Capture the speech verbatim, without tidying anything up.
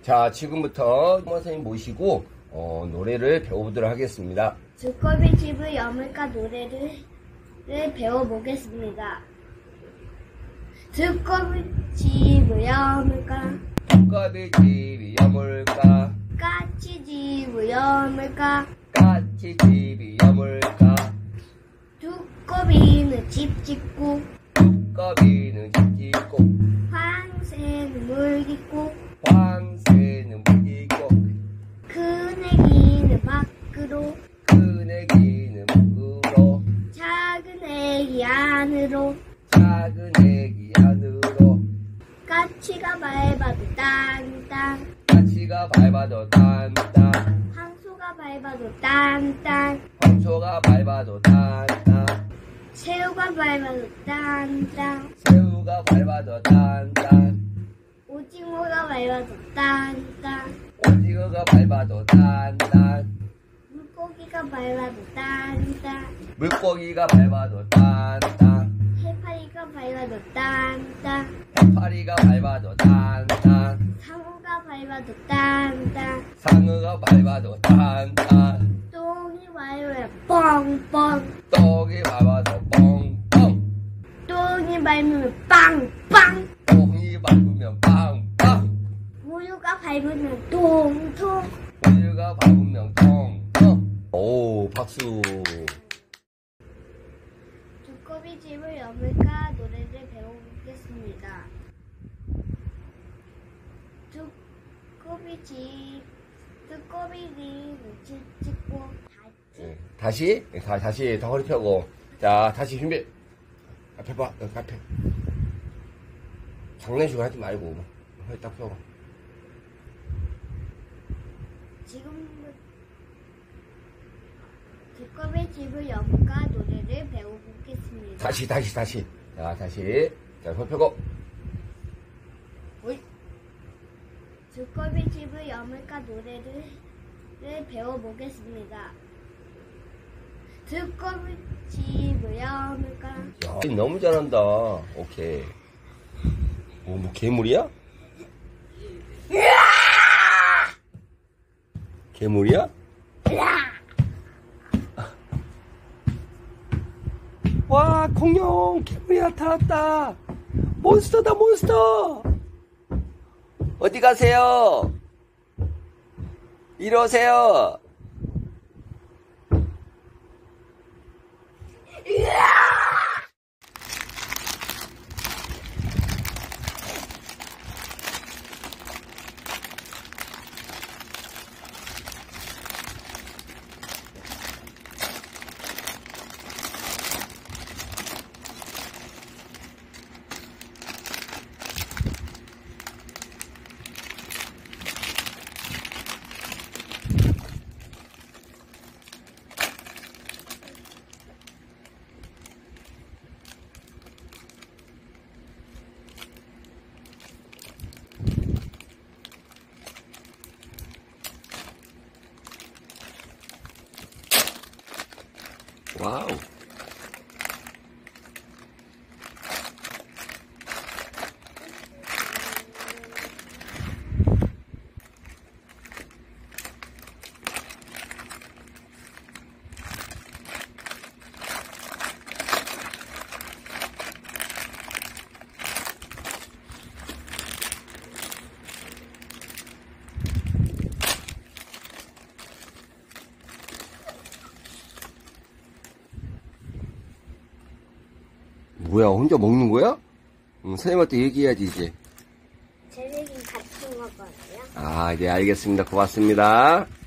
자, 지금부터 선생님 모시고 어, 노래를 배워보도록 하겠습니다. 두꺼비 집을 여물까 노래를 배워보겠습니다. 두꺼비 집을 여물까, 두꺼비 집이 여물까, 까치 집을 여물까, 까치 집이 여물까, 두꺼비는 집 짓고, 두꺼비는 집 짓고, 황새는 물 짓고, 황새는 물 짓고, 큰 애기는 밖으로, 큰 애기는 밖으로, 작은 애기 안으로, 작은 애기 안으로, 까치가 밟아도 땅땅, 까치가 밟아도 딴딴, 황소가 밟아도 땅땅, 황소가 밟아도 딴딴, 새우가 밟아도 땅땅, 새우가 밟아도 딴딴, 오징어가 밟아도 땅땅, 오징어가 밟아도 딴딴, 물고기가 밟아도 땅땅, 물고기가 밟아도 딴딴, 해파리가 밟아도 땅땅, 해파리가 밟아도 딴딴, 상어가 밟아도 땅땅, 상어가 밟아도 딴딴, 똥이 밟아도 뻥뻥, 똥이 밟아도 뻥뻥, 똥이 밟으면 빵빵, 똥이 밟으면 빵빵, 우유가 밟으면 통통. 우유가 밟으면 통통. 오, 박수. 두꺼비 집을 여물까 노래를 배워보겠습니다. 두꺼비 집, 두꺼비는 집 짓고 같이. 네, 다시, 다, 다시, 다 허리 펴고. 자, 다시 준비. 앞에 봐, 여기 앞에. 장난식으로 하지 말고, 허리 딱 펴고. 지금 두꺼비 집을 여물까 노래를 배워보겠습니다. 다시, 다시, 다시. 자, 다시. 자, 허리 펴고. 어이. 두꺼비 집을 여물까 노래를 배워보겠습니다. 두꺼비 집을 여물까. 야, 너무 잘한다. 오케이. 뭐, 뭐, 괴물이야? 괴물이야? 와, 공룡! 괴물이 나타났다! 몬스터다, 몬스터! 어디 가세요? 이리 오세요! 와우. 뭐야, 혼자 먹는 거야? 응, 선생님한테 얘기해야지, 이제. 제 얘기 같이 먹어요. 아, 네, 알겠습니다. 고맙습니다.